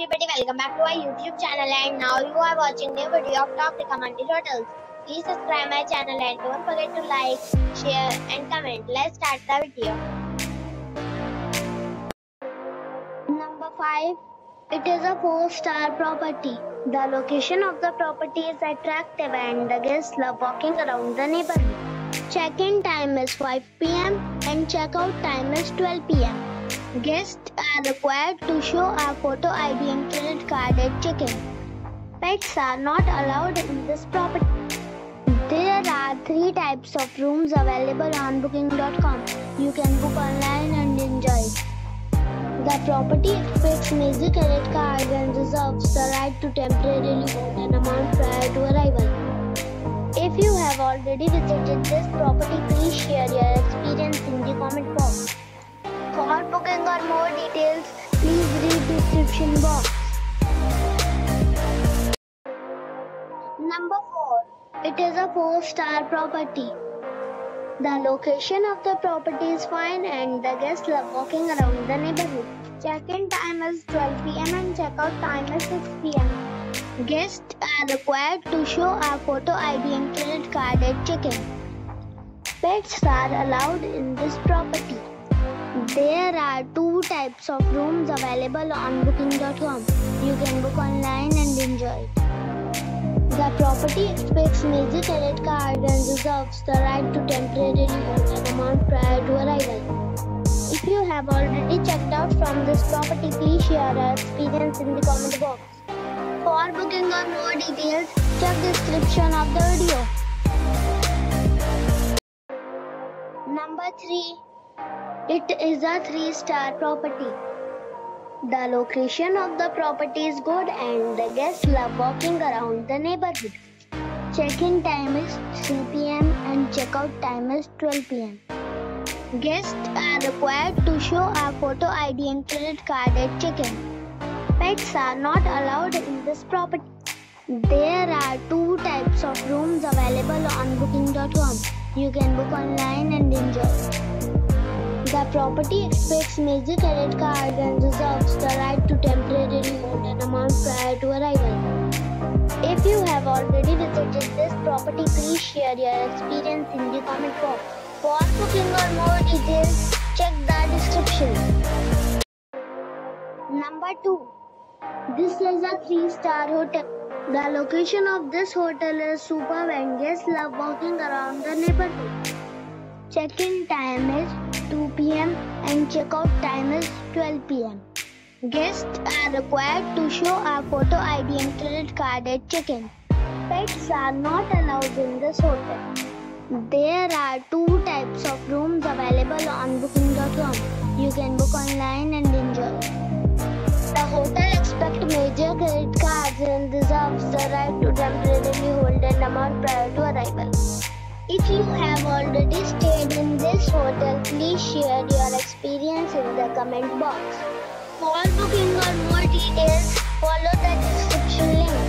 everybody, welcome back to our YouTube channel, and now you are watching new video of top recommended hotels. Please subscribe my channel and don't forget to like, share and comment. Let's start the video. Number 5. It is a 4-star property. The location of the property is attractive and the guests love walking around the neighborhood. Check-in time is 5 p.m. and check-out time is 12 p.m. Guests are required to show a photo ID and credit card at check-in. Pets are not allowed in this property. There are 3 types of rooms available on booking.com. You can book online and enjoy it. The property expects major credit cards and reserves the right to temporarily hold an amount prior to arrival. If you have already visited this property, please share your experience in the comment box. For booking or more details, please read description box. Number 4. It is a 4-star property. The location of the property is fine and the guests love walking around the neighborhood. Check-in time is 12 p.m. and check-out time is 6 p.m. Guests are required to show a photo ID and credit card at check-in. Pets are allowed in this property. There are 2 types of rooms available on booking.com. You can book online and enjoy it. The property expects major credit cards and reserves the right to temporarily hold an amount prior to arrival. If you have already checked out from this property, please share your experience in the comment box. For booking or more details, check the description of the video. Number 3. It is a 3-star property. The location of the property is good and the guests love walking around the neighborhood. Check-in time is 3 p.m. and check-out time is 12 p.m. Guests are required to show a photo ID and credit card at check-in. Pets are not allowed in this property. There are 2 types of rooms available on booking.com. You can book online and enjoy it. The property expects major credit cards and reserves the right to temporarily hold an amount prior to arrival. If you have already visited this property, please share your experience in the comment box. For booking or more details, check the description. Number 2. This is a 3-star hotel. The location of this hotel is superb and guests love walking around the neighborhood. Check-in time is 2 p.m. and check-out time is 12 p.m. Guests are required to show a photo ID and credit card at check-in. Pets are not allowed in this hotel. There are 2 types of rooms available on booking.com. You can book online and enjoy it. The hotel expects major credit cards and reserves the right to temporarily hold an amount prior to arrival. If you have already stayed in this hotel, please share your experience in the comment box. For booking or more details, follow the description link.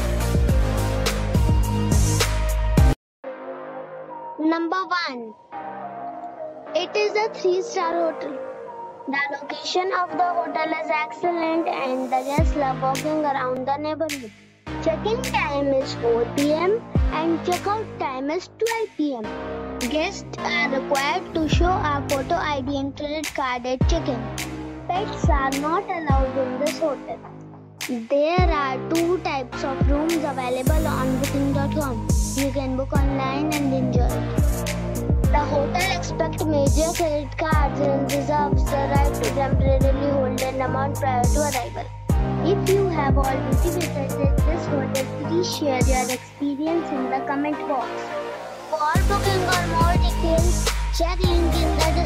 Number 1. It is a 3-star hotel. The location of the hotel is excellent and the guests love walking around the neighborhood. Check-in time is 4 p.m. and check-out time is 12 p.m. Guests are required to show a photo ID and credit card at check-in. Pets are not allowed in this hotel. There are 2 types of rooms available on booking.com. You can book online and enjoy it. The hotel expects major credit cards and reserves the right to temporarily hold an amount prior to arrival. If you have already visited this hotel, please share your experience in the comment box. For booking or more details, check link in the